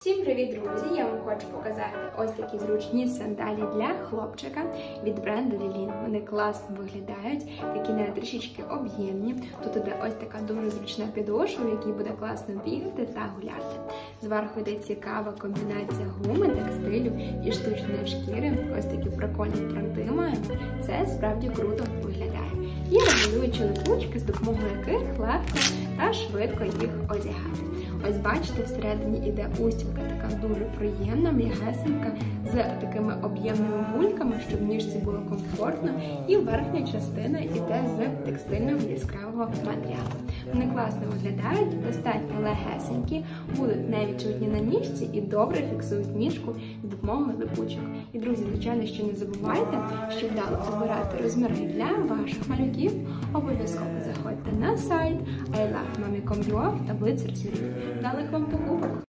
Всім привіт, друзі! Я вам хочу показати ось такі зручні сандалі для хлопчика від бренду Лілін. Вони класно виглядають, такі не трішечки об'ємні. Тут іде ось така дуже зручна підошва, в якій буде класно бігати та гуляти. Зверху йде цікава комбінація гуми, текстилю і штучної шкіри. Ось такі прикольні принти маємо. Це справді круто виглядає. І регулюючі липучки, з допомогою яких легко та швидко їх одягати. Ось бачите, всередині іде устілка, така дуже приємна, м'ягесенька, з такими об'ємними бульками, щоб в ніжці було комфортно. І верхня частина іде з текстильного яскравого матеріалу. Вони класно виглядають, достатньо легесенькі, будуть невідчутні на ніжці і добре фіксують ніжку з допомогою липучок. І, друзі, звичайно, що не забувайте, що вдало обирати розміри для ваших малюків. Обов'язково заходьте на сайт ilovemami.com.ua в таблицю розмірів. Далих вам покупок!